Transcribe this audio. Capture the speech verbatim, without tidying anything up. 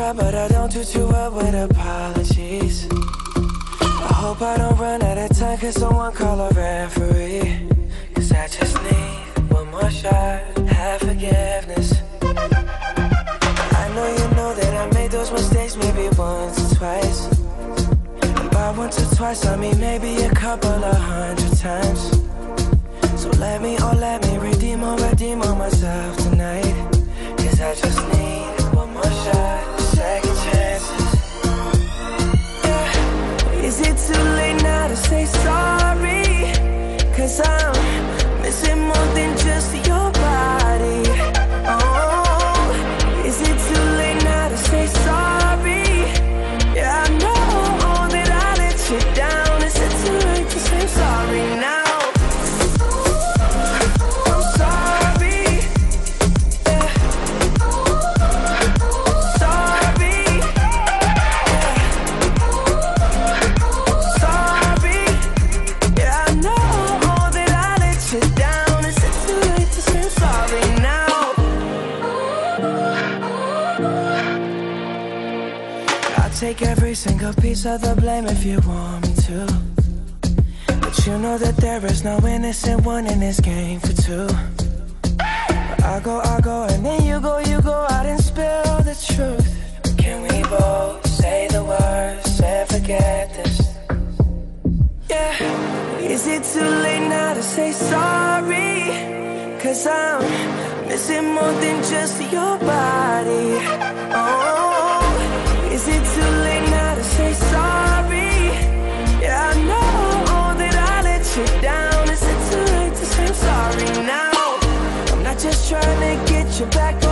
shy, but I don't do too well with apologies. I hope I don't run out of time, cause someone call a referee. Cause I just need one more shot, have forgiveness. I know you know that I made those mistakes maybe once or twice. And by once or twice I mean maybe a couple of hundred times. So let me, oh let me redeem or redeem on myself tonight. Cause I just need one more shot, second chances. Yeah. Is it too late now to say sorry? Cause I'm missing more than just your body. Oh, is it too late now to say sorry? Yeah, I know that I let you down. Is it too late to say sorry now? Take every single piece of the blame if you want me to. But you know that there is no innocent one in this game for two. But I go, I go, and then you go, you go out and spill the truth. But can we both say the words and forget this? Yeah. Is it too late now to say sorry? Cause I'm missing more than just your body. Oh, is it too late now to say sorry? Yeah, I know that I let you down. Is it too late to say I'm sorry now? I'm not just trying to get you back